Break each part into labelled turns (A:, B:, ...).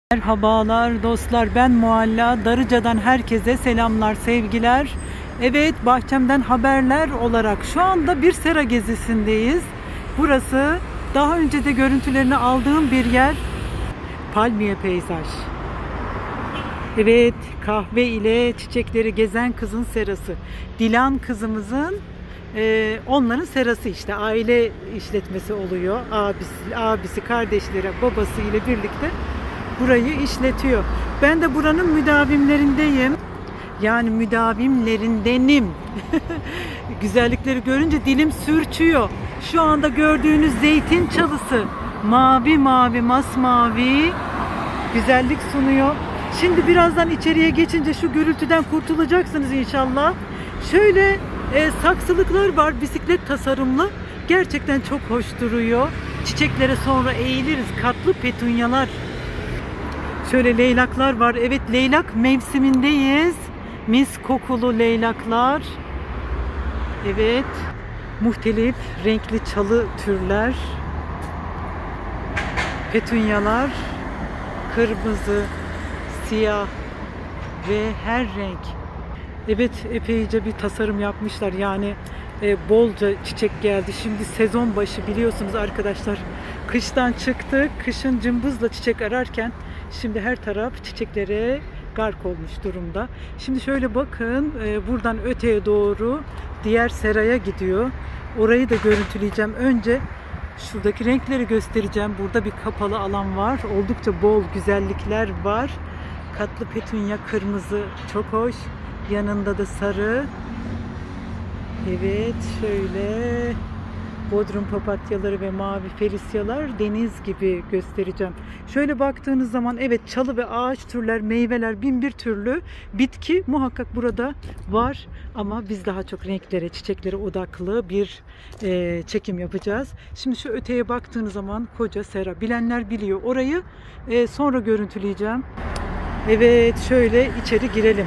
A: Merhabalar dostlar, ben Mualla. Darıca'dan herkese selamlar, sevgiler. Evet, bahçemden haberler olarak şu anda bir sera gezisindeyiz. Burası daha önce de görüntülerini aldığım bir yer. Palmiye peyzaj. Evet, kahve ile çiçekleri gezen kızın serası. Dilan kızımızın onların serası, işte aile işletmesi oluyor. Abisi, kardeşleri, babası ile birlikte burayı işletiyor. Ben de buranın müdavimlerindeyim. Yani müdavimlerindenim. Güzellikleri görünce dilim sürçüyor. Şu anda gördüğünüz zeytin çalısı mavi mavi, masmavi güzellik sunuyor. Şimdi birazdan içeriye geçince şu gürültüden kurtulacaksınız inşallah. Şöyle saksılıklar var, bisiklet tasarımlı. Gerçekten çok hoş duruyor. Çiçeklere sonra eğiliriz. Katlı petunyalar. Şöyle leylaklar var. Evet, leylak mevsimindeyiz. Mis kokulu leylaklar. Evet. Muhtelif renkli çalı türler. Petunyalar. Kırmızı, siyah ve her renk. Evet, epeyce bir tasarım yapmışlar. Yani bolca çiçek geldi. Şimdi sezon başı, biliyorsunuz arkadaşlar. Kıştan çıktık. Kışın cımbızla çiçek ararken şimdi her taraf çiçeklere gark olmuş durumda. Şimdi şöyle bakın, buradan öteye doğru diğer seraya gidiyor. Orayı da görüntüleyeceğim. Önce şuradaki renkleri göstereceğim. Burada bir kapalı alan var. Oldukça bol güzellikler var. Katlı petunya kırmızı çok hoş. Yanında da sarı. Evet, şöyle bodrum papatyaları ve mavi felisyalar deniz gibi göstereceğim. Şöyle baktığınız zaman evet, çalı ve ağaç türler, meyveler, bin bir türlü bitki muhakkak burada var. Ama biz daha çok renklere, çiçeklere odaklı bir çekim yapacağız. Şimdi şu öteye baktığınız zaman koca sera. Bilenler biliyor. Orayı sonra görüntüleyeceğim. Evet, şöyle içeri girelim.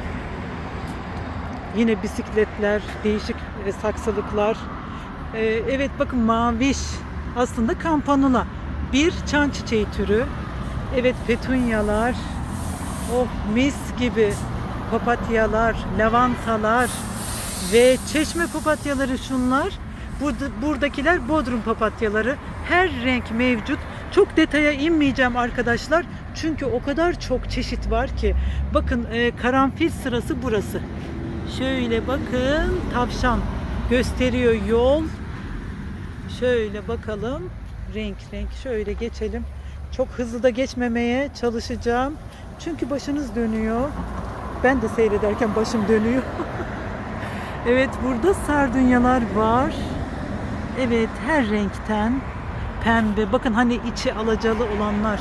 A: Yine bisikletler, değişik saksılıklar. Evet, bakın maviş, aslında kampanula, bir çan çiçeği türü. Evet, petunyalar, oh mis gibi papatyalar, lavantalar ve çeşme papatyaları şunlar. Buradakiler bodrum papatyaları. Her renk mevcut. Çok detaya inmeyeceğim arkadaşlar. Çünkü o kadar çok çeşit var ki. Bakın, karanfil sırası burası. Şöyle bakın, tavşan gösteriyor yol. Şöyle bakalım, renk şöyle geçelim. Çok hızlı da geçmemeye çalışacağım. Çünkü başınız dönüyor. Ben de seyrederken başım dönüyor. Evet, burada sardunyalar var. Evet, her renkten. Pembe, bakın hani içi alacalı olanlar.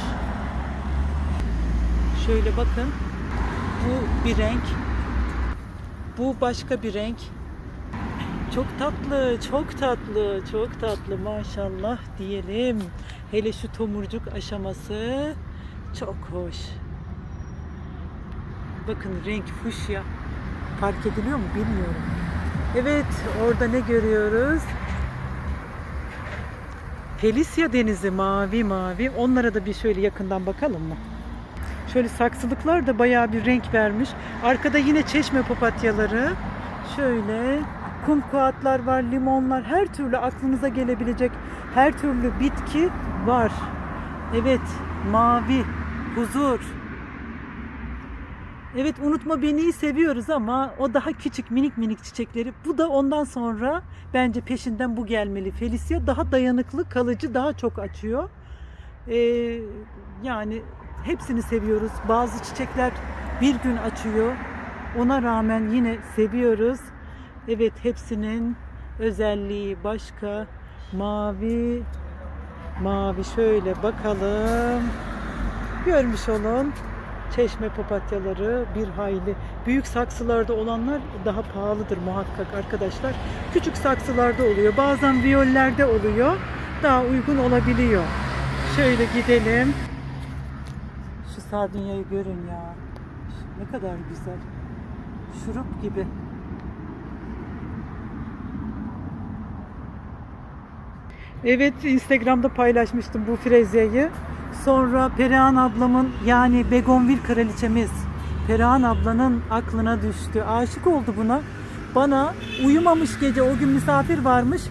A: Şöyle bakın. Bu bir renk. Bu başka bir renk. Çok tatlı, çok tatlı, çok tatlı maşallah diyelim. Hele şu tomurcuk aşaması çok hoş. Bakın, renk fuşya. Fark ediliyor mu bilmiyorum. Evet, orada ne görüyoruz? Felisya denizi mavi mavi. Onlara da bir şöyle yakından bakalım mı? Şöyle saksılıklar da bayağı bir renk vermiş. Arkada yine çeşme papatyaları. Şöyle kumkuatlar var, limonlar, her türlü aklınıza gelebilecek her türlü bitki var. Evet, mavi, huzur. Evet, unutma beni'yi seviyoruz ama o daha küçük, minik minik çiçekleri. Bu da ondan sonra bence peşinden bu gelmeli. Felisya daha dayanıklı, kalıcı, daha çok açıyor. Yani hepsini seviyoruz. Bazı çiçekler bir gün açıyor. Ona rağmen yine seviyoruz. Evet, hepsinin özelliği başka. Mavi, mavi, şöyle bakalım. Görmüş olun. Çeşme papatyaları bir hayli. Büyük saksılarda olanlar daha pahalıdır muhakkak arkadaşlar. Küçük saksılarda oluyor. Bazen viyollerde oluyor. Daha uygun olabiliyor. Şöyle gidelim. Şu sardunyayı görün ya. Ne kadar güzel. Şurup gibi. Evet, Instagram'da paylaşmıştım bu frezyayı. Sonra Perihan ablamın, yani Begonvil kraliçemiz Perihan ablanın aklına düştü. Aşık oldu buna. Bana uyumamış gece, o gün misafir varmış.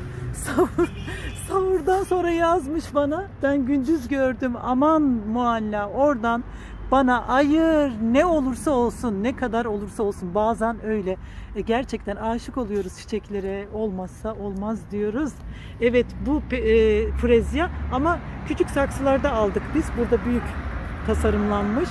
A: Sahurdan sonra yazmış bana. Ben gündüz gördüm. Aman Mualla, oradan bana ayır, ne olursa olsun, ne kadar olursa olsun, bazen öyle. Gerçekten aşık oluyoruz çiçeklere, olmazsa olmaz diyoruz. Evet, bu frezya ama küçük saksılarda aldık biz. Burada büyük tasarımlanmış.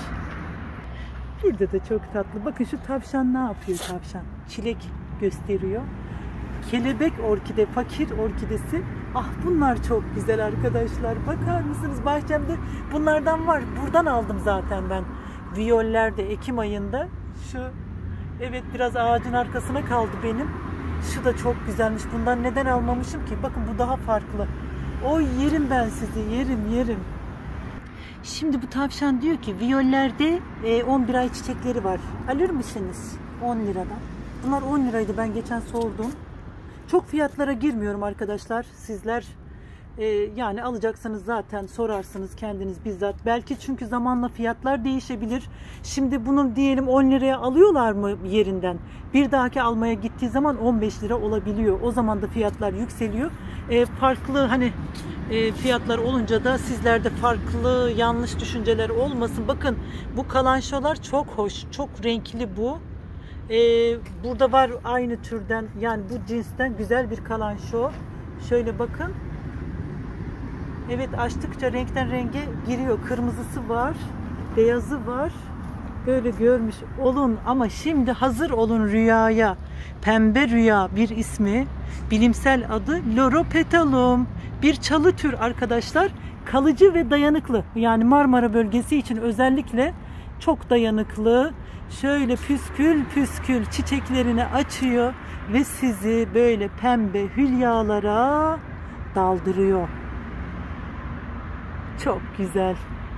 A: Burada da çok tatlı. Bakın şu tavşan ne yapıyor, tavşan? Çilek gösteriyor. Kelebek orkide, fakir orkidesi. Ah, bunlar çok güzel arkadaşlar. Bakar mısınız? Bahçemde bunlardan var. Buradan aldım zaten ben. Viyollerde Ekim ayında. Şu, evet, biraz ağacın arkasına kaldı benim. Şu da çok güzelmiş. Bundan neden almamışım ki? Bakın, bu daha farklı. Oy, yerim ben sizi. Yerim. Şimdi bu tavşan diyor ki viyollerde 11 ay çiçekleri var. Alır mısınız? 10 liradan. Bunlar 10 liraydı, ben geçen sordum. Çok fiyatlara girmiyorum arkadaşlar. Sizler yani alacaksanız zaten sorarsınız kendiniz bizzat. Belki çünkü zamanla fiyatlar değişebilir. Şimdi bunu diyelim 10 liraya alıyorlar mı yerinden? Bir dahaki almaya gittiği zaman 15 lira olabiliyor. O zaman da fiyatlar yükseliyor. Farklı hani fiyatlar olunca da sizlerde farklı yanlış düşünceler olmasın. Bakın, bu kalançolar çok hoş, çok renkli bu. Burada var aynı türden, yani bu cinsten güzel bir kalanço. Şöyle bakın. Evet, açtıkça renkten renge giriyor. Kırmızısı var, beyazı var. Böyle görmüş olun ama şimdi hazır olun rüyaya. Pembe rüya bir ismi. Bilimsel adı Loropetalum. Bir çalı tür arkadaşlar. Kalıcı ve dayanıklı. Yani Marmara bölgesi için özellikle çok dayanıklı. Şöyle püskül çiçeklerini açıyor ve sizi böyle pembe hülyalara daldırıyor. Çok güzel.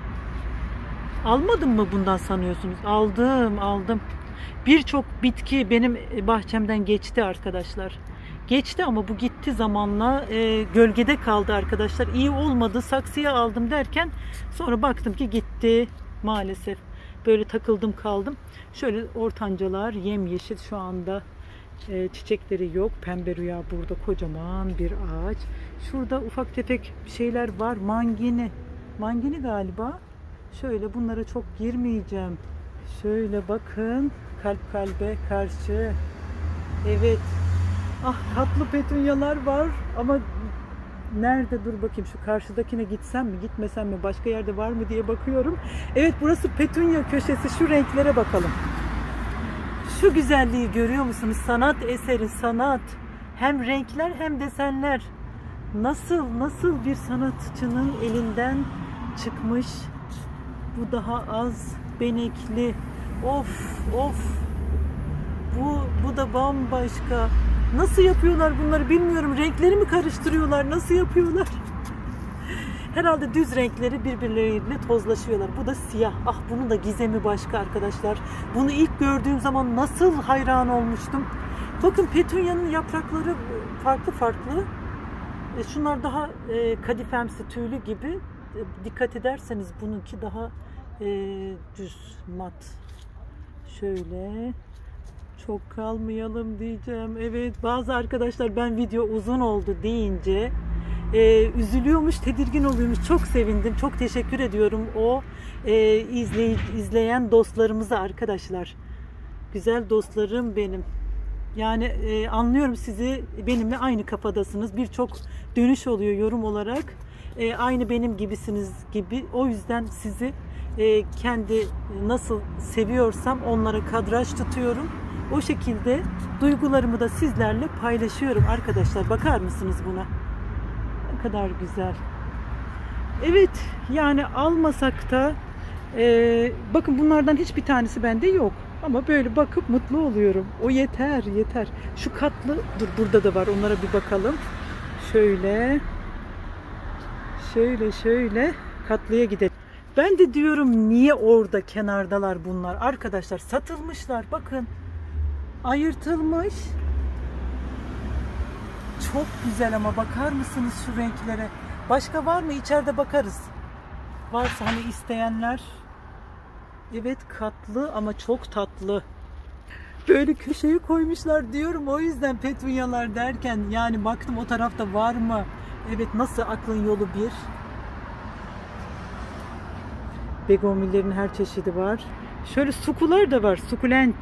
A: Almadım mı bundan sanıyorsunuz? Aldım. Birçok bitki benim bahçemden geçti arkadaşlar. Geçti ama bu gitti zamanla, gölgede kaldı arkadaşlar. İyi olmadı, saksıya aldım derken sonra baktım ki gitti maalesef. Böyle takıldım kaldım. Şöyle ortancalar yemyeşil şu anda, çiçekleri yok. Pembe rüya burada kocaman bir ağaç. Şurada ufak tefek şeyler var. Mangini galiba. Şöyle bunlara çok girmeyeceğim. Şöyle bakın, kalp kalbe karşı. Evet. Ah, tatlı petunyalar var ama nerede, dur bakayım, şu karşıdakine gitsem mi gitmesem mi, başka yerde var mı diye bakıyorum. Evet, burası petunya köşesi. Şu renklere bakalım. Şu güzelliği görüyor musunuz? Sanat eseri, sanat. Hem renkler hem desenler. Nasıl bir sanatçının elinden çıkmış. Bu daha az benekli. Of. Bu da bambaşka. Nasıl yapıyorlar bunları bilmiyorum. Renkleri mi karıştırıyorlar? Nasıl yapıyorlar? Herhalde düz renkleri birbirleriyle tozlaşıyorlar. Bu da siyah. Ah, bunun da gizemi başka arkadaşlar. Bunu ilk gördüğüm zaman nasıl hayran olmuştum. Bakın, petunyanın yaprakları farklı. Şunlar daha kadifemsi, tüylü gibi. Dikkat ederseniz bununki daha düz, mat. Şöyle. Çok kalmayalım diyeceğim. Evet, bazı arkadaşlar ben video uzun oldu deyince üzülüyormuş, tedirgin oluyormuş. Çok sevindim. Çok teşekkür ediyorum o izleyen dostlarımıza arkadaşlar. Güzel dostlarım benim. Yani anlıyorum, sizi benimle aynı kafadasınız. Birçok dönüş oluyor yorum olarak. Aynı benim gibisiniz gibi. O yüzden sizi kendi nasıl seviyorsam onlara kadraj tutuyorum. O şekilde duygularımı da sizlerle paylaşıyorum arkadaşlar. Bakar mısınız buna? Ne kadar güzel. Evet, yani almasak da bakın, bunlardan hiçbir tanesi bende yok. Ama böyle bakıp mutlu oluyorum. O yeter. Şu katlı, dur, burada da var. Onlara bir bakalım. Şöyle katlıya gidelim. Ben de diyorum, niye orada kenardalar bunlar? Arkadaşlar, satılmışlar. Bakın. Ayırtılmış. Çok güzel ama bakar mısınız şu renklere? Başka var mı? İçeride bakarız. Varsa hani isteyenler. Evet, katlı ama çok tatlı. Böyle köşeye koymuşlar diyorum, o yüzden petunyalar derken yani baktım o tarafta var mı? Evet, nasıl aklın yolu bir. Begonvillerin her çeşidi var. Şöyle sukular da var, sukulent.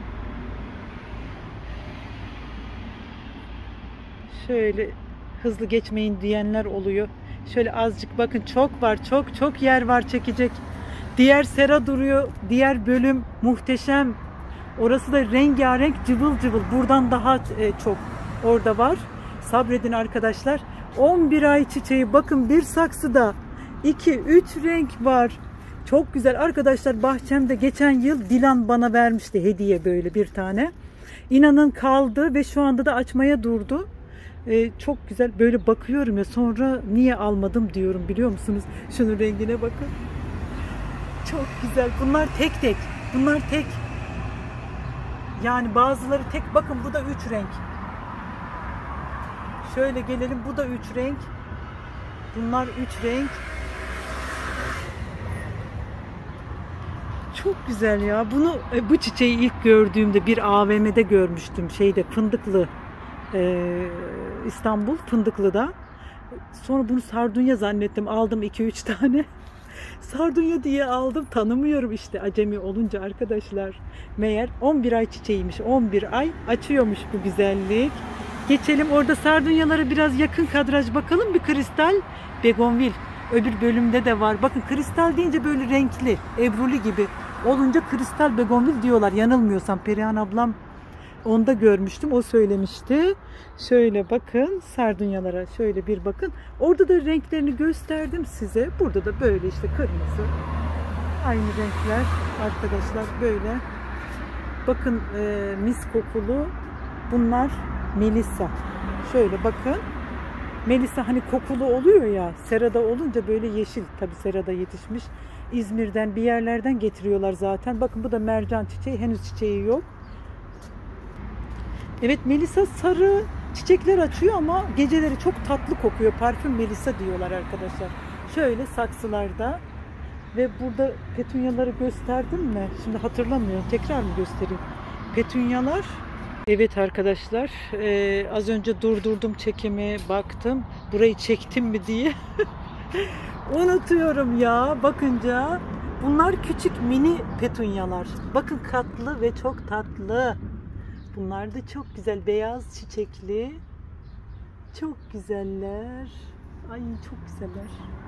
A: Şöyle hızlı geçmeyin diyenler oluyor. Şöyle azıcık bakın, çok var, çok yer var çekecek. Diğer sera duruyor, diğer bölüm muhteşem. Orası da rengarenk, cıvıl cıvıl. Buradan daha çok orada var. Sabredin arkadaşlar. 11 ay çiçeği. Bakın bir saksıda 2-3 renk var. Çok güzel arkadaşlar. Bahçemde geçen yıl Dilan bana vermişti hediye, böyle bir tane. İnanın kaldı ve şu anda da açmaya durdu. Çok güzel. Böyle bakıyorum ya, sonra niye almadım diyorum, biliyor musunuz? Şunun rengine bakın. Çok güzel. Bunlar tek tek. Bunlar tek. Yani bazıları tek. Bakın bu da 3 renk. Şöyle gelelim. Bu da 3 renk. Bunlar 3 renk. Çok güzel ya. Bunu bu çiçeği ilk gördüğümde bir AVM'de görmüştüm. Şeyde, Fındıklı. İstanbul Fındıklı'da. Sonra bunu sardunya zannettim. Aldım 2-3 tane. Sardunya diye aldım. Tanımıyorum işte, acemi olunca arkadaşlar. Meğer 11 ay çiçeğiymiş. 11 ay açıyormuş bu güzellik. Geçelim orada sardunyalara biraz yakın kadraj bakalım. Bir kristal begonvil. Öbür bölümde de var. Bakın, kristal deyince böyle renkli, ebruli gibi olunca kristal begonvil diyorlar. Yanılmıyorsam Perihan ablam onda görmüştüm. O söylemişti. Şöyle bakın sardunyalara, şöyle bir bakın. Orada da renklerini gösterdim size. Burada da böyle işte kırmızı. Aynı renkler arkadaşlar böyle. Bakın mis kokulu. Bunlar Melisa. Şöyle bakın. Melisa hani kokulu oluyor ya. Serada olunca böyle yeşil. Tabi serada yetişmiş. İzmir'den bir yerlerden getiriyorlar zaten. Bakın bu da mercan çiçeği. Henüz çiçeği yok. Evet, Melisa sarı çiçekler açıyor ama geceleri çok tatlı kokuyor. Parfüm Melisa diyorlar arkadaşlar. Şöyle saksılarda. Ve burada petunyaları gösterdim mi? Şimdi hatırlamıyorum. Tekrar mı göstereyim? Petunyalar. Evet arkadaşlar. Az önce durdurdum çekimi. Baktım. Burayı çektim mi diye. Unutuyorum ya bakınca. Bunlar küçük mini petunyalar. Bakın, katlı ve çok tatlı. Bunlar da çok güzel, beyaz çiçekli. Çok güzeller. Ay, çok güzeller.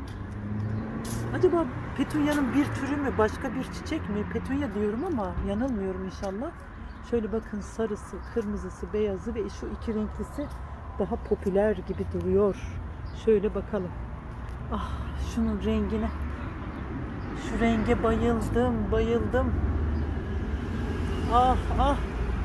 A: Acaba petunyanın bir türü mü, başka bir çiçek mi? Petunya diyorum ama yanılmıyorum inşallah. Şöyle bakın, sarısı, kırmızısı, beyazı ve şu iki renklisi daha popüler gibi duruyor. Şöyle bakalım. Ah, şunun rengine. Şu renge bayıldım, bayıldım. Ah, ah.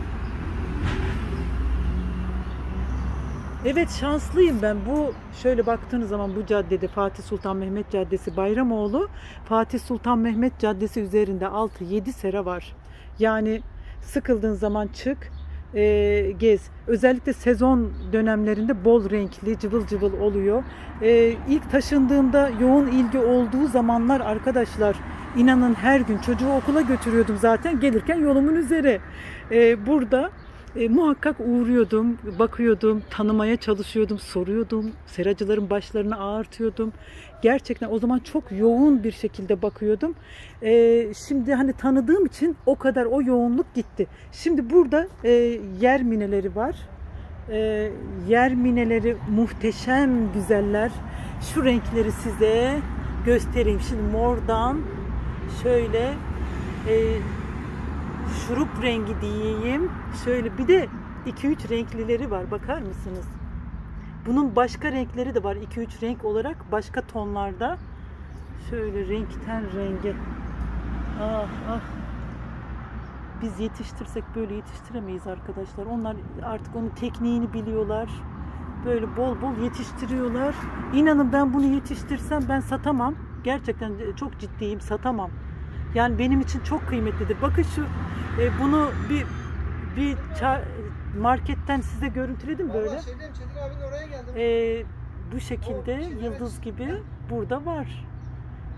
A: Evet, şanslıyım ben. Bu şöyle baktığınız zaman bu caddede, Fatih Sultan Mehmet Caddesi, Bayramoğlu Fatih Sultan Mehmet Caddesi üzerinde 6-7 sera var. Yani sıkıldığın zaman çık, gez. Özellikle sezon dönemlerinde bol renkli, cıvıl cıvıl oluyor. İlk taşındığımda yoğun ilgi olduğu zamanlar arkadaşlar, inanın her gün çocuğu okula götürüyordum zaten, gelirken yolumun üzeri. Burada muhakkak uğruyordum, bakıyordum, tanımaya çalışıyordum, soruyordum, seracıların başlarını ağartıyordum. Gerçekten o zaman çok yoğun bir şekilde bakıyordum. Şimdi hani tanıdığım için o kadar o yoğunluk gitti. Şimdi burada yer mineleri var. Yer mineleri muhteşem güzeller. Şu renkleri size göstereyim. Şimdi mordan şöyle şurup rengi diyeyim. Şöyle bir de 2-3 renklileri var. Bakar mısınız? Bunun başka renkleri de var. 2-3 renk olarak başka tonlarda. Şöyle renkten renge. Ah ah. Biz yetiştirsek böyle yetiştiremeyiz arkadaşlar. Onlar artık onun tekniğini biliyorlar. Böyle bol bol yetiştiriyorlar. İnanın ben bunu yetiştirsem ben satamam. Gerçekten çok ciddiyim, satamam. Yani benim için çok kıymetlidir. Bakın şu bunu bir marketten size görüntüledim böyle.
B: Çetin abinin oraya geldim.
A: Bu şekilde yıldız gibi burada var.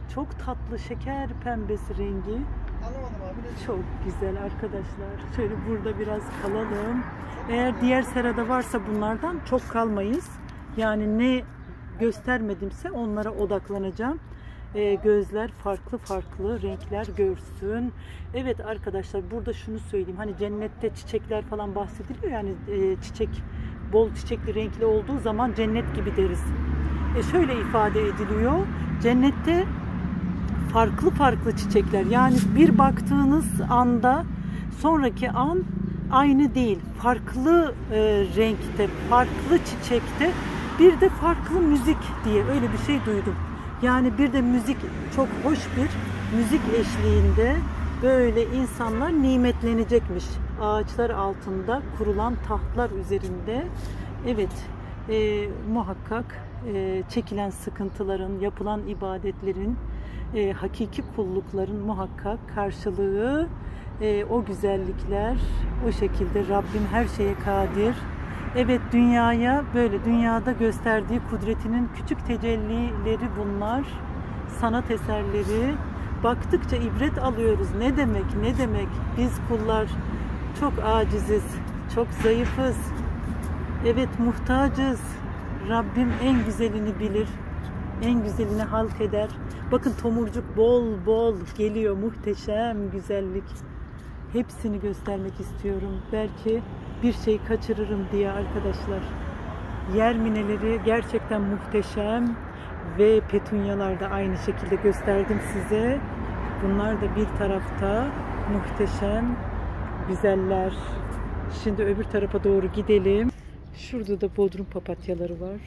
A: Çok tatlı şeker pembesi rengi.
B: Anlamadım abi.
A: Çok güzel arkadaşlar. Şöyle burada biraz kalalım. Eğer diğer serada varsa bunlardan çok kalmayız. Yani ne göstermedimse onlara odaklanacağım. Gözler farklı farklı renkler görsün. Evet arkadaşlar, burada şunu söyleyeyim. Hani cennette çiçekler falan bahsediliyor. Yani çiçek bol çiçekli renkli olduğu zaman cennet gibi deriz. Şöyle ifade ediliyor. Cennette farklı farklı çiçekler. Yani bir baktığınız anda sonraki an aynı değil. Farklı renkte, farklı çiçekte, bir de farklı müzik diye öyle bir şey duydum. Yani bir de müzik, çok hoş bir müzik eşliğinde böyle insanlar nimetlenecekmiş. Ağaçlar altında kurulan tahtlar üzerinde. Evet, muhakkak çekilen sıkıntıların, yapılan ibadetlerin, hakiki kullukların muhakkak karşılığı o güzellikler, o şekilde Rabbim her şeye kadir. Evet, dünyaya böyle, dünyada gösterdiği kudretinin küçük tecellileri bunlar. Sanat eserleri. Baktıkça ibret alıyoruz. Ne demek, ne demek? Biz kullar çok aciziz, çok zayıfız. Evet, muhtacız. Rabbim en güzelini bilir. En güzelini halk eder. Bakın tomurcuk bol bol geliyor. Muhteşem güzellik. Hepsini göstermek istiyorum. Belki bir şey kaçırırım diye arkadaşlar. Yer mineleri gerçekten muhteşem ve petunyalar da aynı şekilde gösterdim size. Bunlar da bir tarafta muhteşem güzeller. Şimdi öbür tarafa doğru gidelim. Şurada da bodrum papatyaları var.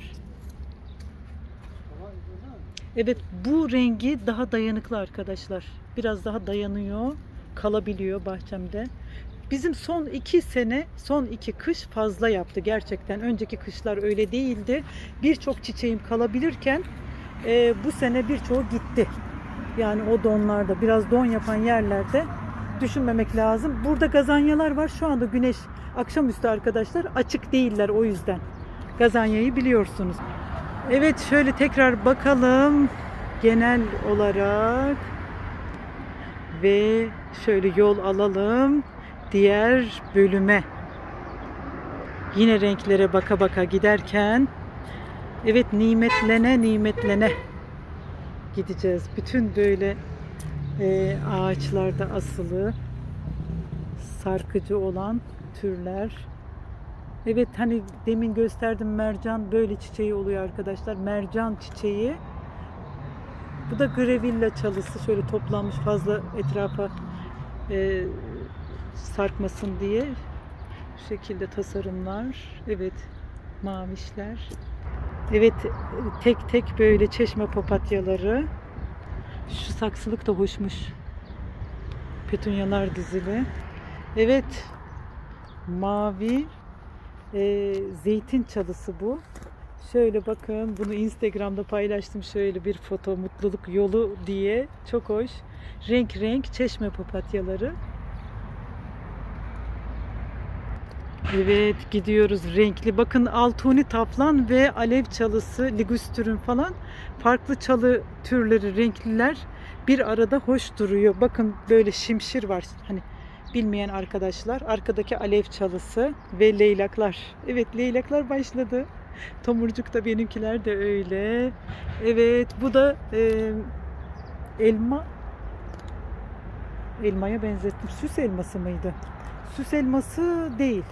A: Evet, bu rengi daha dayanıklı arkadaşlar. Biraz daha dayanıyor, kalabiliyor bahçemde. Bizim son 2 sene, son 2 kış fazla yaptı gerçekten. Önceki kışlar öyle değildi. Birçok çiçeğim kalabilirken bu sene birçoğu gitti. Yani o donlarda, biraz don yapan yerlerde düşünmemek lazım. Burada gazanyalar var. Şu anda güneş akşamüstü arkadaşlar, açık değiller o yüzden. Gazanyayı biliyorsunuz. Evet, şöyle tekrar bakalım genel olarak ve şöyle yol alalım diğer bölüme. Yine renklere baka baka giderken, evet, nimetlene nimetlene gideceğiz. Bütün böyle ağaçlarda asılı sarkıcı olan türler. Evet, hani demin gösterdim, mercan böyle çiçeği oluyor arkadaşlar. Mercan çiçeği. Bu da grevilla çalısı, şöyle toplanmış fazla etrafa sarkmasın diye. Bu şekilde tasarımlar. Evet, mavişler. Evet, tek tek böyle çeşme papatyaları. Şu saksılık da hoşmuş. Petunyalar dizili. Evet, mavi zeytin çalısı bu. Şöyle bakın, bunu Instagram'da paylaştım. Şöyle bir foto, mutluluk yolu diye. Çok hoş. Renk renk çeşme papatyaları. Evet, gidiyoruz renkli. Bakın, altuni taflan ve alev çalısı, ligustürün falan farklı çalı türleri, renkliler bir arada hoş duruyor. Bakın, böyle şimşir var. Hani bilmeyen arkadaşlar, arkadaki alev çalısı ve leylaklar. Evet, leylaklar başladı. Tomurcuk da, benimkiler de öyle. Evet, bu da elma. Elmaya benzettim. Süs elması mıydı? Süs elması değil.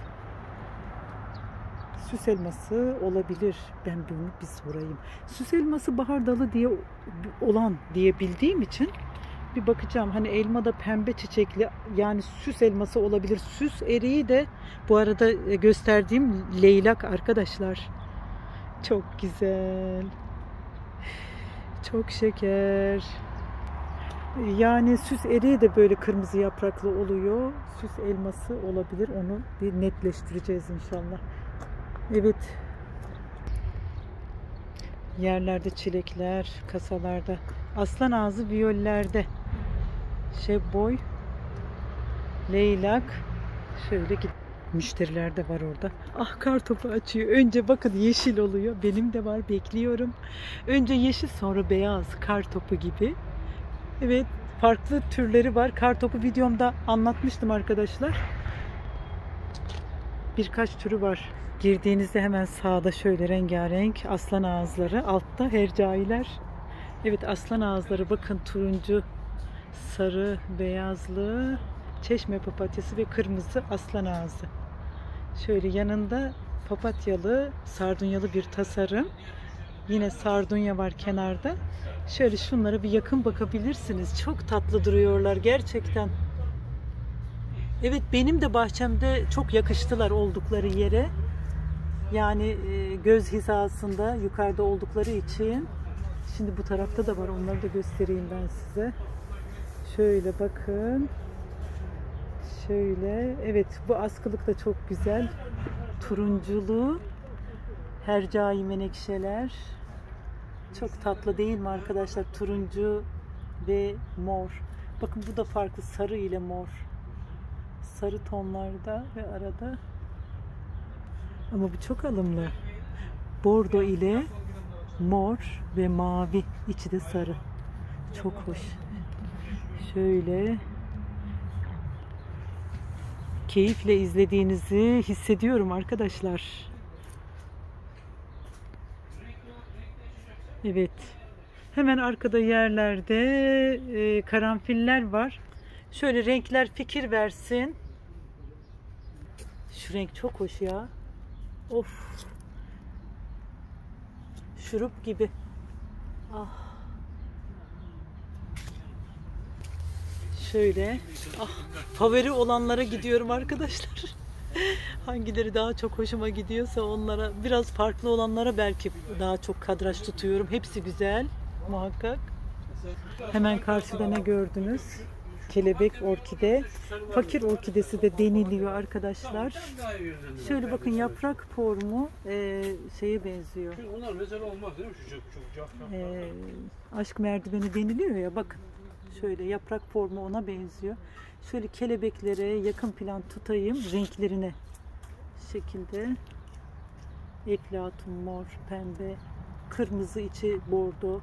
A: Süs elması olabilir. Ben bunu bir sorayım. Süs elması bahar dalı diye olan diye bildiğim için bir bakacağım. Hani elma da pembe çiçekli, yani süs elması olabilir. Süs eriği de bu arada gösterdiğim leylak arkadaşlar. Çok güzel. Çok şeker. Yani süs eriği de böyle kırmızı yapraklı oluyor. Süs elması olabilir. Onu bir netleştireceğiz inşallah. Evet. Yerlerde çilekler, kasalarda. Aslan ağzı viyollerde. Şebboy, leylak. Şöyle git. Müşteriler de var orada. Ah, kartopu açıyor. Önce bakın yeşil oluyor. Benim de var, bekliyorum. Önce yeşil, sonra beyaz, kartopu gibi. Evet, farklı türleri var. Kartopu videomda anlatmıştım arkadaşlar. Birkaç türü var. Girdiğinizde hemen sağda şöyle rengarenk aslan ağızları, altta hercailer. Evet, aslan ağızları bakın, turuncu, sarı, beyazlı, çeşme papatyası ve kırmızı aslan ağzı. Şöyle yanında papatyalı, sardunyalı bir tasarım. Yine sardunya var kenarda. Şöyle şunlara bir yakın bakabilirsiniz. Çok tatlı duruyorlar gerçekten. Evet, benim de bahçemde çok yakıştılar oldukları yere. Yani göz hizasında yukarıda oldukları için. Şimdi bu tarafta da var. Onları da göstereyim ben size. Şöyle bakın. Şöyle. Evet, bu askılık da çok güzel. Turunculu. Hercai menekşeler. Çok tatlı değil mi arkadaşlar? Turuncu ve mor. Bakın bu da farklı. Sarı ile mor. Sarı tonlarda ve arada. Ama bu çok alımlı. Bordo ile mor ve mavi. İçi de sarı. Çok hoş. Şöyle. Keyifle izlediğinizi hissediyorum arkadaşlar. Evet. Hemen arkada yerlerde karanfiller var. Şöyle renkler fikir versin. Şu renk çok hoş ya. Of. Şurup gibi. Ah. Şöyle. Ah, favori olanlara gidiyorum arkadaşlar. Hangileri daha çok hoşuma gidiyorsa onlara, biraz farklı olanlara belki daha çok kadraj tutuyorum. Hepsi güzel muhakkak. Hemen karşıda ne gördünüz? Kelebek orkide. Fakir orkidesi de deniliyor arkadaşlar. Şöyle bakın, yaprak formu şeye benziyor.
B: Onlar mesela olmaz değil mi?
A: Aşk merdiveni deniliyor ya, bakın. Şöyle yaprak formu ona benziyor. Şöyle kelebeklere yakın plan tutayım renklerine. Şu şekilde. Eflatun mor, pembe, kırmızı içi bordo.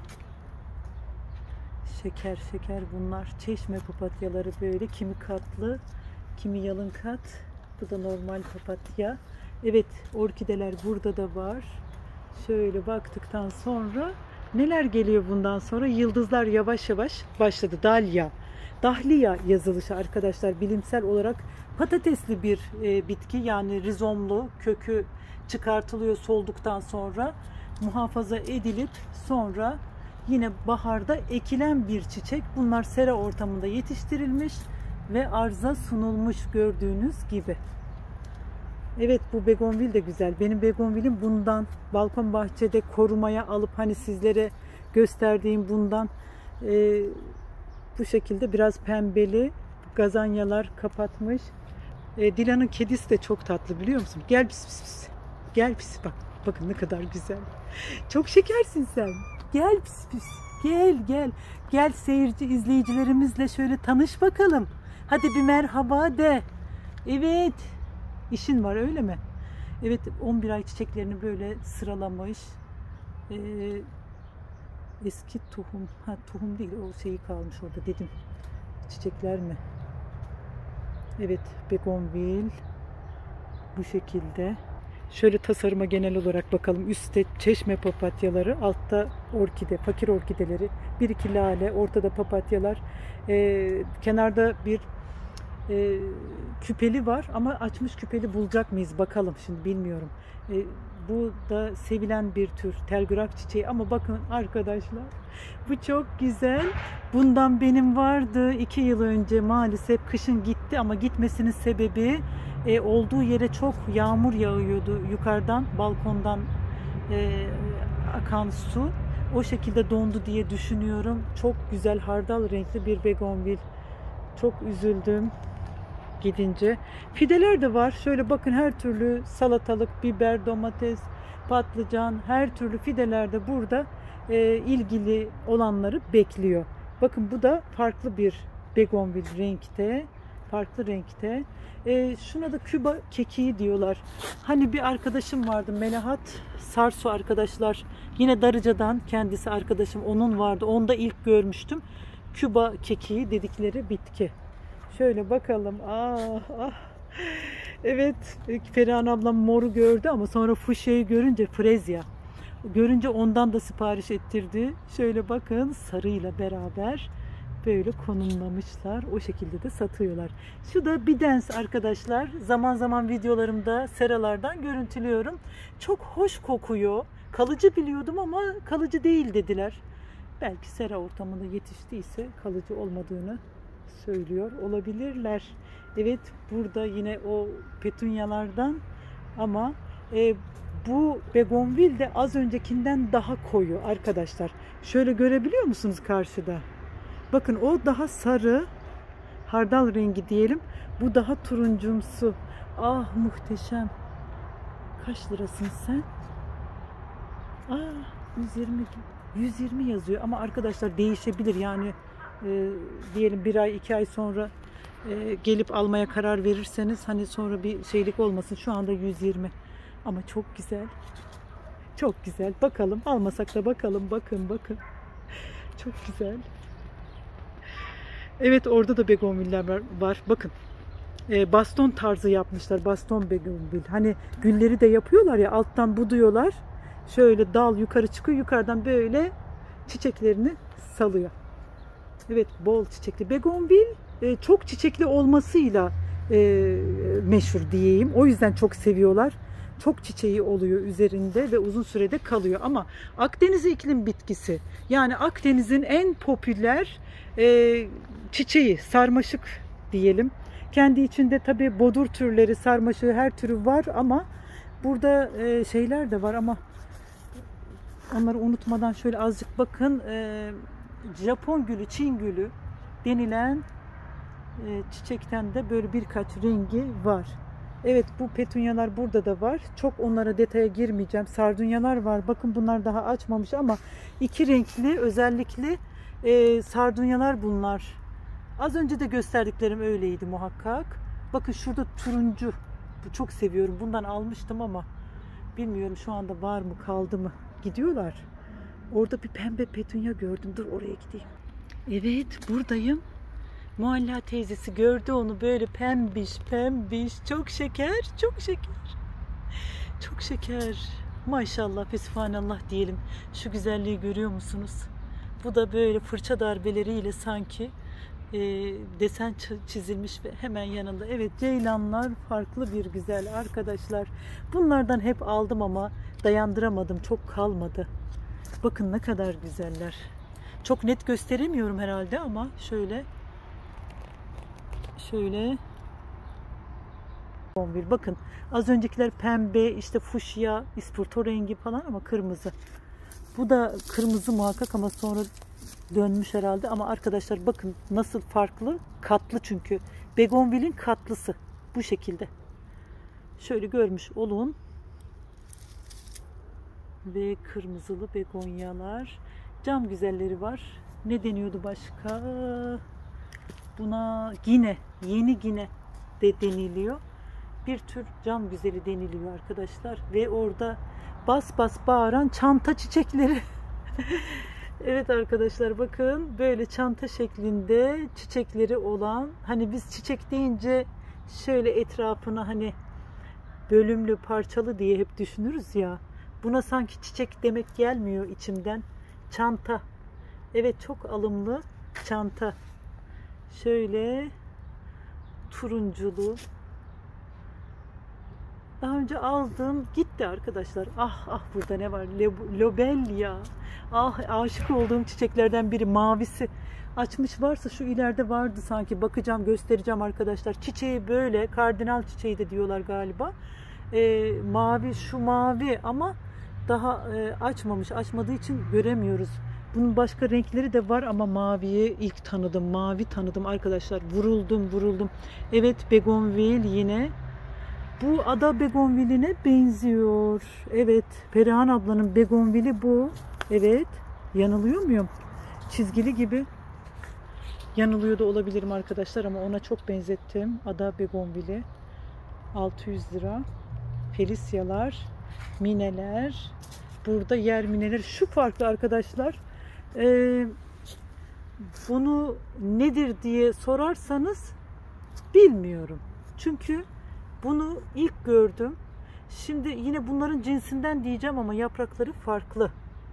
A: Şeker şeker bunlar. Çeşme papatyaları böyle. Kimi katlı, kimi yalın kat. Bu da normal papatya. Evet, orkideler burada da var. Şöyle baktıktan sonra neler geliyor bundan sonra? Yıldızlar yavaş yavaş başladı. Dalya. Dahliya yazılışı arkadaşlar. Bilimsel olarak patatesli bir bitki. Yani rizomlu, kökü çıkartılıyor solduktan sonra. Muhafaza edilip sonra yine baharda ekilen bir çiçek. Bunlar sera ortamında yetiştirilmiş ve arza sunulmuş gördüğünüz gibi. Evet, bu begonvil de güzel. Benim begonvilim bundan, balkon bahçede korumaya alıp hani sizlere gösterdiğim bundan bu şekilde biraz pembeli, gazanyalar kapatmış. Dilan'ın kedisi de çok tatlı, biliyor musun? Gel pis pis pis. Gel pis, bak. Bakın ne kadar güzel. Çok şekersin sen. Gel pis pis. Gel gel. Gel seyirci izleyicilerimizle şöyle tanış bakalım. Hadi bir merhaba de. Evet. İşin var öyle mi? Evet, 11 ay çiçeklerini böyle sıralamış. Eski tohum. Ha, tohum değil, o şeyi kalmış orada dedim. Çiçekler mi? Evet, begonvil. Bu şekilde. Şöyle tasarıma genel olarak bakalım. Üstte çeşme papatyaları, altta orkide, fakir orkideleri, bir iki lale, ortada papatyalar. Kenarda bir küpeli var ama açmış küpeli bulacak mıyız bakalım, şimdi bilmiyorum. Bu da sevilen bir tür telgraf çiçeği ama bakın arkadaşlar, bu çok güzel. Bundan benim vardı 2 yıl önce, maalesef kışın gitti ama gitmesinin sebebi olduğu yere çok yağmur yağıyordu yukarıdan, balkondan akan su o şekilde dondu diye düşünüyorum. Çok güzel hardal renkli bir begonvil. Çok üzüldüm gidince. Fideler de var. Şöyle bakın, her türlü salatalık, biber, domates, patlıcan, her türlü fideler de burada ilgili olanları bekliyor. Bakın bu da farklı bir begonvil renkte. Farklı renkte. Şuna da Küba kekiği diyorlar. Hani bir arkadaşım vardı, Melahat Sarsu arkadaşlar. Yine Darıca'dan kendisi arkadaşım. Onun vardı. Onda ilk görmüştüm. Küba kekiği dedikleri bitki. Şöyle bakalım. Ah ah. Evet, Perihan ablam moru gördü ama sonra fuşyayı görünce, frezya görünce ondan da sipariş ettirdi. Şöyle bakın, sarıyla beraber böyle konumlamışlar. O şekilde de satıyorlar. Şu da Bidens arkadaşlar. Zaman zaman videolarımda seralardan görüntülüyorum. Çok hoş kokuyor. Kalıcı biliyordum ama kalıcı değil dediler. Belki sera ortamında yetiştiyse kalıcı olmadığını söylüyor olabilirler. Evet, burada yine o petunyalardan ama bu begonvil de az öncekinden daha koyu arkadaşlar. Şöyle görebiliyor musunuz karşıda? Bakın o daha sarı, hardal rengi diyelim. Bu daha turuncumsu. Ah muhteşem. Kaç lirasın sen? Ah 120 yazıyor ama arkadaşlar değişebilir yani diyelim bir ay 2 ay sonra gelip almaya karar verirseniz hani sonra bir şeylik olmasın. Şu anda 120 ama çok güzel. Çok güzel. Bakalım almasak da bakalım. Bakın. Çok güzel. Evet, orada da begonviller var. Bakın. Baston tarzı yapmışlar. Baston begonvil. Hani gülleri de yapıyorlar ya, alttan buduyorlar. Şöyle dal yukarı çıkıyor. Yukarıdan böyle çiçeklerini salıyor. Evet, bol çiçekli. Begonvil çok çiçekli olmasıyla meşhur diyeyim. O yüzden çok seviyorlar. Çok çiçeği oluyor üzerinde ve uzun sürede kalıyor. Ama Akdeniz iklim bitkisi. Yani Akdeniz'in en popüler çiçeği, sarmaşık diyelim. Kendi içinde tabii bodur türleri, sarmaşığı her türü var ama burada şeyler de var ama onları unutmadan şöyle azıcık bakın. Japon gülü, Çin gülü denilen çiçekten de böyle birkaç rengi var. Evet, bu petunyalar burada da var. Çok onlara detaya girmeyeceğim. Sardunyalar var. Bakın bunlar daha açmamış ama iki renkli özellikle sardunyalar bunlar. Az önce de gösterdiklerim öyleydi muhakkak. Bakın şurada turuncu. Çok seviyorum. Bundan almıştım ama bilmiyorum şu anda var mı kaldı mı. Gidiyorlar. Orada bir pembe petunya gördüm. Dur oraya gideyim. Evet, buradayım. Mualla teyzesi gördü onu böyle pembiş. Çok şeker. Çok şeker. Maşallah, fesubhanallah diyelim. Şu güzelliği görüyor musunuz? Bu da böyle fırça darbeleriyle sanki desen çizilmiş ve hemen yanında. Evet, ceylanlar farklı bir güzel arkadaşlar. Bunlardan hep aldım ama dayandıramadım. Çok kalmadı. Bakın ne kadar güzeller. Çok net gösteremiyorum herhalde ama şöyle bakın az öncekiler pembe, işte fuşya, ispirto rengi falan ama kırmızı. Bu da kırmızı muhakkak ama sonra dönmüş herhalde ama arkadaşlar bakın nasıl farklı, katlı çünkü. Begonvil'in katlısı bu şekilde. Şöyle görmüş olun. Ve kırmızılı begonyalar. Cam güzelleri var. Ne deniyordu başka? Buna yeni Gine de deniliyor. Bir tür cam güzeli deniliyor arkadaşlar. Ve orada bas bağıran çanta çiçekleri. Evet arkadaşlar bakın böyle çanta şeklinde çiçekleri olan, hani biz çiçek deyince şöyle etrafına hani bölümlü parçalı diye hep düşünürüz ya. Buna sanki çiçek demek gelmiyor içimden. Çanta. Evet, çok alımlı çanta. Şöyle turunculu. Daha önce aldım, gitti arkadaşlar. Ah burada ne var? Lobelia. Ah, aşık olduğum çiçeklerden biri. Mavisi açmış, varsa şu ileride vardı sanki. Bakacağım, göstereceğim arkadaşlar. Çiçeği böyle kardinal çiçeği de diyorlar galiba. Mavi, şu mavi ama daha açmamış. Açmadığı için göremiyoruz. Bunun başka renkleri de var ama maviyi ilk tanıdım. Mavi tanıdım arkadaşlar. Vuruldum. Evet, begonvil yine. Bu ada begonviline benziyor. Evet, Perihan ablanın begonvili bu. Evet, yanılıyor muyum? Çizgili gibi. Yanılıyor da olabilirim arkadaşlar ama ona çok benzettim. Ada begonvili. 600 lira. Felisyalar, mineler. Burada yer mineleri. Şu farklı arkadaşlar. bunu nedir diye sorarsanız bilmiyorum. Çünkü bunu ilk gördüm. Şimdi yine bunların cinsinden diyeceğim ama yaprakları farklı.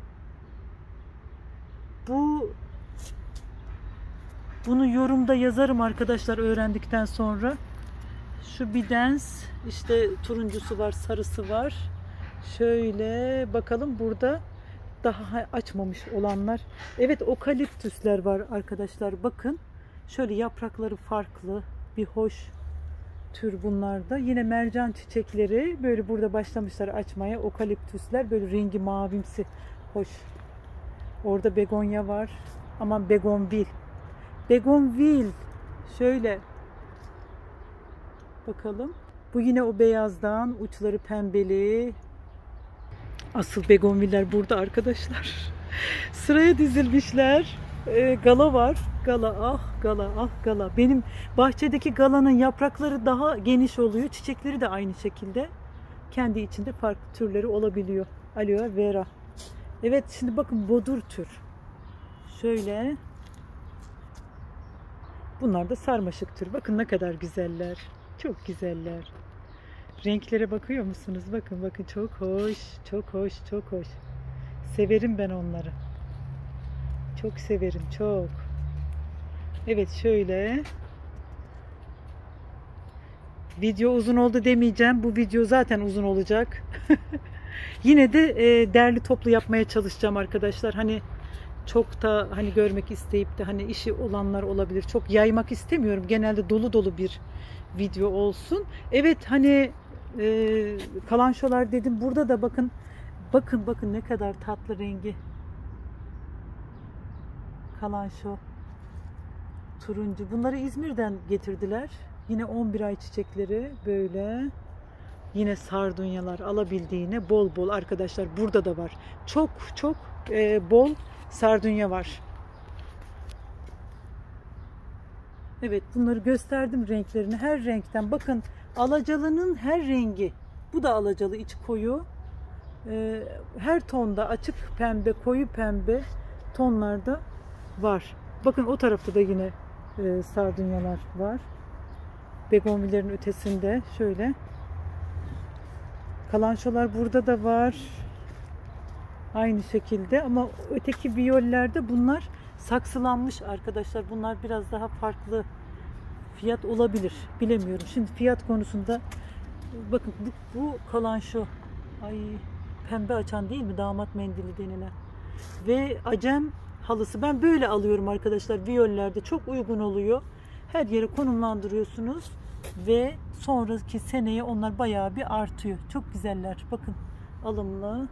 A: Bunu yorumda yazarım arkadaşlar öğrendikten sonra. Şu bidens, işte turuncusu var, sarısı var. Şöyle bakalım, burada daha açmamış olanlar. Evet, okaliptüsler var arkadaşlar. Bakın şöyle yaprakları farklı bir hoş tür bunlarda. Yine mercan çiçekleri böyle burada başlamışlar açmaya. Okaliptüsler böyle rengi mavimsi hoş. Orada begonya var. Aman, begonvil. Begonvil. Şöyle bakalım. Bu yine o beyazdan, uçları pembeli. Asıl begonviller burada arkadaşlar. Sıraya dizilmişler. Gala var. Gala, ah gala, ah gala. Benim bahçedeki galanın yaprakları daha geniş oluyor. Çiçekleri de aynı şekilde. Kendi içinde farklı türleri olabiliyor. Aloe vera. Evet, şimdi bakın bodur tür. Şöyle. Bunlar da sarmaşık tür. Bakın ne kadar güzeller. Çok güzeller. Renklere bakıyor musunuz? Bakın bakın, çok hoş. Çok hoş, çok hoş. Severim ben onları. Çok severim, çok. Evet, şöyle. Video uzun oldu demeyeceğim. Bu video zaten uzun olacak. Yine de derli toplu yapmaya çalışacağım arkadaşlar. Hani çok da hani görmek isteyip de hani işi olanlar olabilir. Çok yaymak istemiyorum. Genelde dolu dolu bir video olsun. Evet, hani kalançolar dedim. Burada da bakın. Bakın ne kadar tatlı rengi. Kalanço. Turuncu. Bunları İzmir'den getirdiler. Yine 11 ay çiçekleri böyle. Yine sardunyalar alabildiğine bol bol arkadaşlar. Burada da var. Çok bol sardunya var. Evet, bunları gösterdim renklerini. Her renkten. Bakın, alacalının her rengi. Bu da alacalı, içi koyu. Her tonda, açık pembe, koyu pembe tonlarda var. Bakın o tarafta da yine sardunyalar var. Begonvillerin ötesinde şöyle. Kalançolar burada da var. Aynı şekilde, ama öteki viyollerde bunlar saksılanmış arkadaşlar. Bunlar biraz daha farklı fiyat olabilir. Bilemiyorum. Şimdi fiyat konusunda bakın, bu kalanço. Ay, pembe açan değil mi? Damat mendili denilen. Ve acem halısı. Ben böyle alıyorum arkadaşlar. Viyollerde çok uygun oluyor. Her yere konumlandırıyorsunuz ve sonraki seneye onlar bayağı bir artıyor. Çok güzeller. Bakın, alımlı.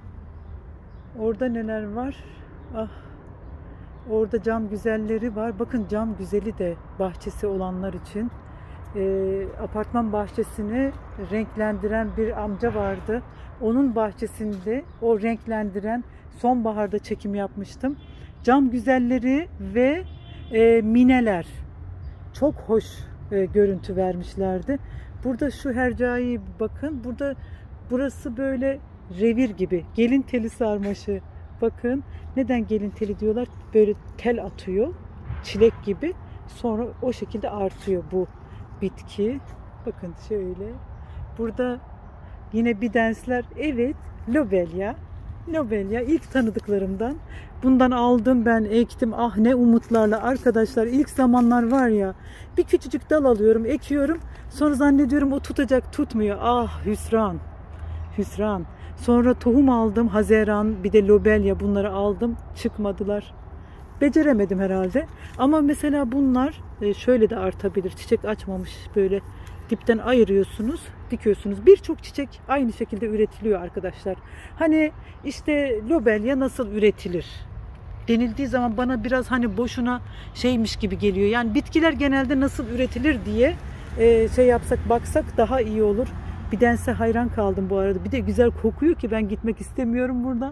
A: Orada neler var? Ah, orada cam güzelleri var. Bakın, cam güzeli de bahçesi olanlar için. Apartman bahçesini renklendiren bir amca vardı. Onun bahçesinde o renklendiren, sonbaharda çekim yapmıştım. Cam güzelleri ve mineler. Çok hoş görüntü vermişlerdi. Burada şu hercai bakın. Burası böyle revir gibi. Gelin teli sarmaşı. Bakın, neden gelin teli diyorlar? Böyle tel atıyor. Çilek gibi. Sonra o şekilde artıyor bu bitki. Bakın şöyle. Burada yine bidensler. Evet, lobelia. Lobelia ilk tanıdıklarımdan. Bundan aldım, ben ektim. Ah, ne umutlarla arkadaşlar. İlk zamanlar var ya, bir küçücük dal alıyorum, ekiyorum. Sonra zannediyorum o tutacak, tutmuyor. Ah, hüsran. Hüsran. Sonra tohum aldım, hazeran, bir de lobelia, bunları aldım. Çıkmadılar. Beceremedim herhalde. Ama mesela bunlar şöyle de artabilir. Çiçek açmamış, böyle dipten ayırıyorsunuz, dikiyorsunuz. Birçok çiçek aynı şekilde üretiliyor arkadaşlar. Hani işte lobelia nasıl üretilir denildiği zaman bana biraz hani boşuna şeymiş gibi geliyor. Yani bitkiler genelde nasıl üretilir diye şey yapsak, baksak daha iyi olur. Bidense hayran kaldım bu arada. Bir de güzel kokuyor ki ben gitmek istemiyorum buradan.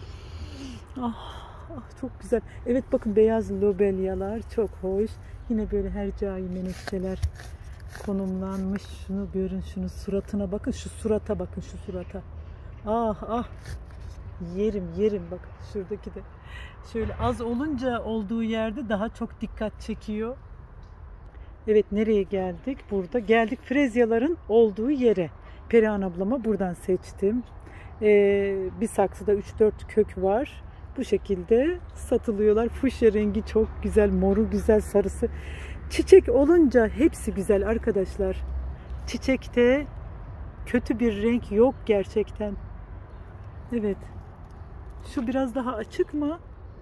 A: Ah, çok güzel. Evet, bakın beyaz lobelyalar çok hoş. Yine böyle hercai menekşeler konumlanmış. Şunu görün, şunun suratına bakın. Şu surata bakın, şu surata. Ah ah. Yerim yerim, bak şuradaki de. Şöyle az olunca olduğu yerde daha çok dikkat çekiyor. Evet, nereye geldik? Burada geldik frezyaların olduğu yere. Perihan ablama buradan seçtim. Bir saksıda 3-4 kök var. Bu şekilde satılıyorlar. Fuşya rengi çok güzel, moru güzel, sarısı. Çiçek olunca hepsi güzel arkadaşlar. Çiçekte kötü bir renk yok gerçekten. Evet. Şu biraz daha açık mı?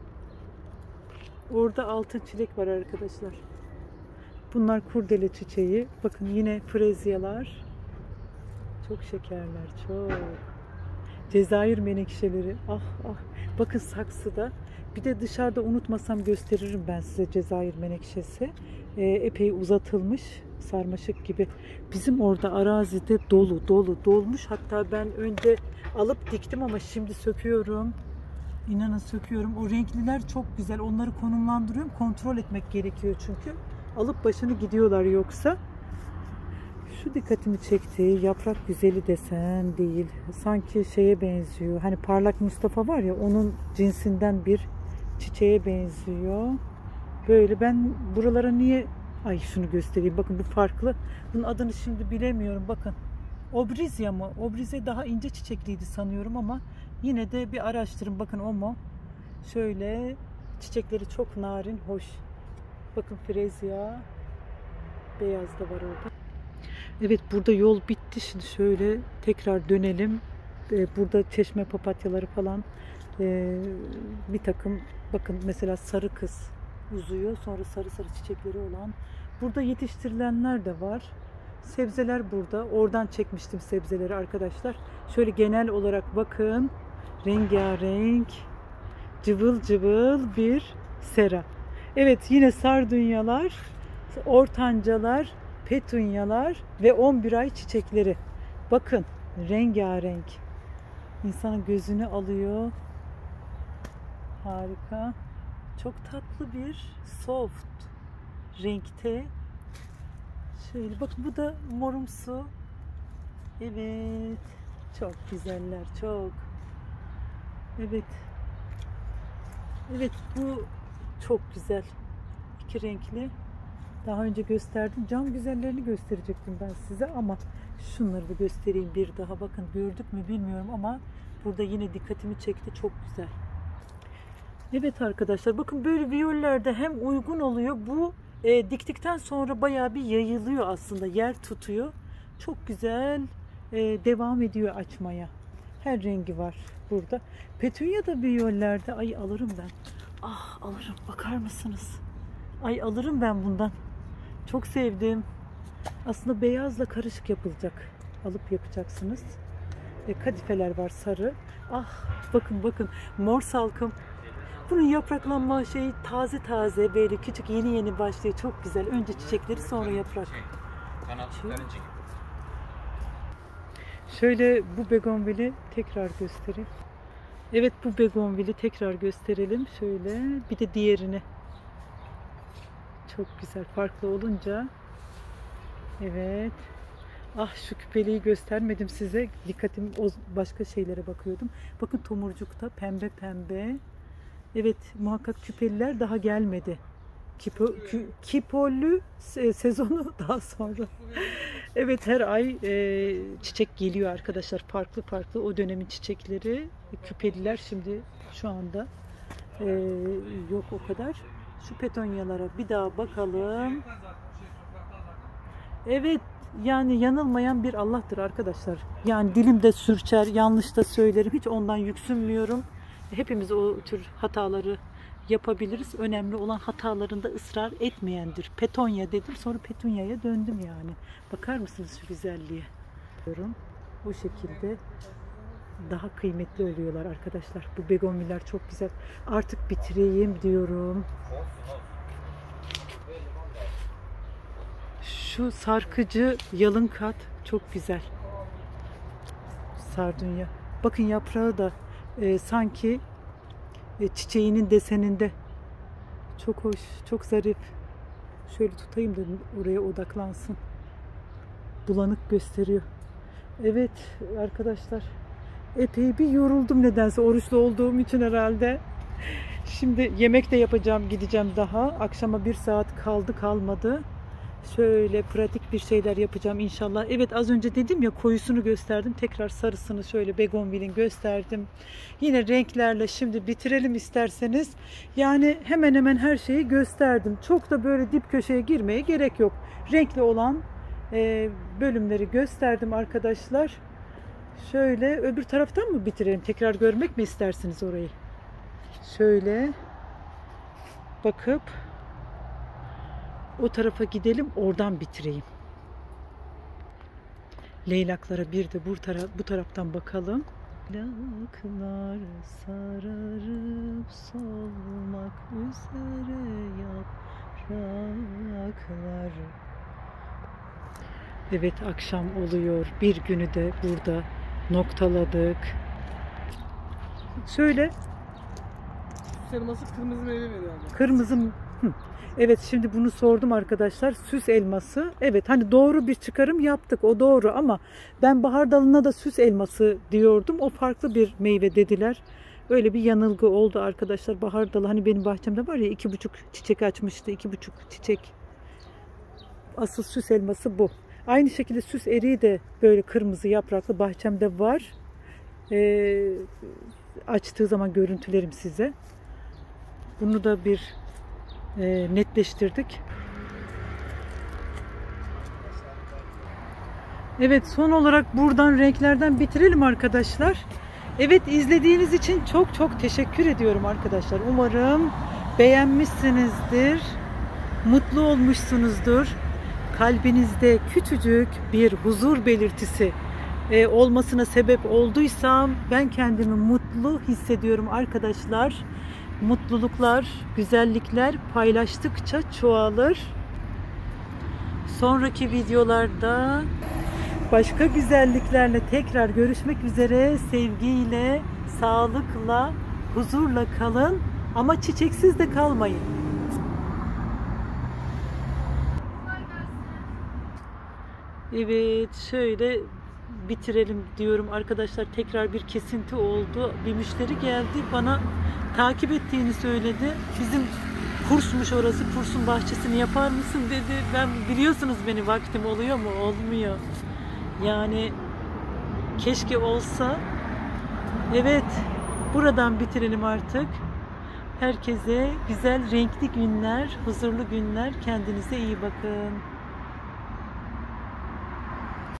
A: Orada altın çilek var arkadaşlar. Bunlar kurdele çiçeği. Bakın yine frezyalar. Çok şekerler, çok. Cezayir menekşeleri. Ah ah. Bakın saksıda. Bir de dışarıda unutmasam gösteririm ben size Cezayir menekşesi. Epey uzatılmış. Sarmaşık gibi. Bizim orada arazide dolu dolu dolmuş. Hatta ben önce alıp diktim ama şimdi söküyorum. İnanın söküyorum. O renkliler çok güzel. Onları konumlandırıyorum. Kontrol etmek gerekiyor çünkü. Alıp başını gidiyorlar yoksa. Şu dikkatimi çekti. Yaprak güzeli desen değil. Sanki şeye benziyor. Hani Parlak Mustafa var ya, onun cinsinden bir çiçeğe benziyor. Böyle ben buralara niye... Ay şunu göstereyim. Bakın bu farklı. Bunun adını şimdi bilemiyorum. Bakın. Obrizya mı? Obrize daha ince çiçekliydi sanıyorum ama yine de bir araştırın. Bakın o mu? Şöyle çiçekleri çok narin, hoş. Bakın frezya. Beyaz da var orada. Evet, burada yol bitti. Şimdi şöyle tekrar dönelim. Burada çeşme papatyaları falan. Bir takım, bakın mesela sarı kız uzuyor. Sonra sarı sarı çiçekleri olan. Burada yetiştirilenler de var. Sebzeler burada. Oradan çekmiştim sebzeleri arkadaşlar. Şöyle genel olarak bakın. Rengarenk, cıvıl cıvıl bir sera. Evet, yine sardunyalar, ortancalar, petunyalar ve 11 ay çiçekleri. Bakın rengarenk. İnsanın gözünü alıyor. Harika. Çok tatlı bir soft renkte. Şöyle bakın, bu da morumsu. Evet. Çok güzeller, çok. Evet. Evet, bu çok güzel. İki renkli. Daha önce gösterdim. Cam güzellerini gösterecektim ben size ama şunları da göstereyim bir daha. Bakın gördük mü bilmiyorum ama burada yine dikkatimi çekti. Çok güzel. Evet arkadaşlar, bakın böyle viyollerde hem uygun oluyor. Bu diktikten sonra bayağı bir yayılıyor aslında. Yer tutuyor. Çok güzel devam ediyor açmaya. Her rengi var burada. Petunya da viyollerde. Ay alırım ben. Ah alırım. Bakar mısınız? Ay alırım ben bundan. Çok sevdim. Aslında beyazla karışık yapılacak. Alıp yapacaksınız. Kadifeler var sarı. Ah bakın bakın. Mor salkım. Bunun yapraklanma şeyi taze taze, böyle küçük, yeni yeni başlıyor. Çok güzel. Önce çiçekleri, sonra yaprak. Şöyle bu begonvili tekrar göstereyim. Evet, bu begonvili tekrar gösterelim. Şöyle bir de diğerini. Çok güzel. Farklı olunca. Evet. Ah, şu küpeliği göstermedim size. Dikkatim başka şeylere bakıyordum. Bakın tomurcukta pembe pembe. Evet, muhakkak küpeliler daha gelmedi. Kipollü sezonu daha sonra. Evet, her ay çiçek geliyor arkadaşlar. Farklı farklı o dönemin çiçekleri. Küpeliler şimdi şu anda yok o kadar. Şu petonyalara bir daha bakalım. Evet, yani yanılmayan bir Allah'tır arkadaşlar. Yani dilimde sürçer, yanlış da söylerim. Hiç ondan yüksünmüyorum. Hepimiz o tür hataları yapabiliriz. Önemli olan hatalarında ısrar etmeyendir. Petonya dedim, sonra petunyaya döndüm yani. Bakar mısınız şu güzelliğe? O şekilde daha kıymetli oluyorlar arkadaşlar. Bu begonviller çok güzel. Artık bitireyim diyorum. Şu sarkıcı yalın kat çok güzel. Sardunya. Bakın yaprağı da sanki çiçeğinin deseninde. Çok hoş, çok zarif. Şöyle tutayım da oraya odaklansın. Bulanık gösteriyor. Evet arkadaşlar, epey bir yoruldum nedense. Oruçlu olduğum için herhalde. Şimdi yemek de yapacağım, gideceğim daha. Akşama 1 saat kaldı kalmadı. Şöyle pratik bir şeyler yapacağım inşallah. Evet, az önce dedim ya, koyusunu gösterdim. Tekrar sarısını şöyle begonvilin gösterdim. Yine renklerle şimdi bitirelim isterseniz. Yani hemen hemen her şeyi gösterdim. Çok da böyle dip köşeye girmeye gerek yok. Renkli olan bölümleri gösterdim arkadaşlar. Şöyle öbür taraftan mı bitirelim? Tekrar görmek mi istersiniz orayı? Şöyle bakıp o tarafa gidelim, oradan bitireyim. Leylaklara bir de bu taraftan bakalım. Leylaklar sararıp solmak üzere yapraklar. Evet, akşam oluyor. Bir günü de burada noktaladık. Şöyle.
B: Elması kırmızı meyve veriyor abi.
A: Kırmızı. Evet, şimdi bunu sordum arkadaşlar. Süs elması. Evet, hani doğru bir çıkarım yaptık. O doğru ama ben bahar dalına da süs elması diyordum. O farklı bir meyve dediler. Öyle bir yanılgı oldu arkadaşlar. Bahar dalı, hani benim bahçemde var ya, 2,5 çiçek açmıştı. 2,5 çiçek. Asıl süs elması bu. Aynı şekilde süs eriği de böyle kırmızı yapraklı bahçemde var. Açtığı zaman görüntülerim size. Bunu da bir netleştirdik. Evet, son olarak buradan renklerden bitirelim arkadaşlar. Evet, izlediğiniz için çok çok teşekkür ediyorum arkadaşlar. Umarım beğenmişsinizdir. Mutlu olmuşsunuzdur. Kalbinizde küçücük bir huzur belirtisi olmasına sebep olduysam ben kendimi mutlu hissediyorum arkadaşlar. Mutluluklar, güzellikler paylaştıkça çoğalır. Sonraki videolarda başka güzelliklerle tekrar görüşmek üzere. Sevgiyle, sağlıkla, huzurla kalın ama çiçeksiz de kalmayın. Evet, şöyle bitirelim diyorum arkadaşlar. Tekrar bir kesinti oldu. Bir müşteri geldi, bana takip ettiğini söyledi. Bizim kursmuş orası. Kursun bahçesini yapar mısın dedi. Ben, biliyorsunuz beni, vaktim oluyor mu? Olmuyor. Yani keşke olsa. Evet, buradan bitirelim artık. Herkese güzel, renkli günler, huzurlu günler. Kendinize iyi bakın.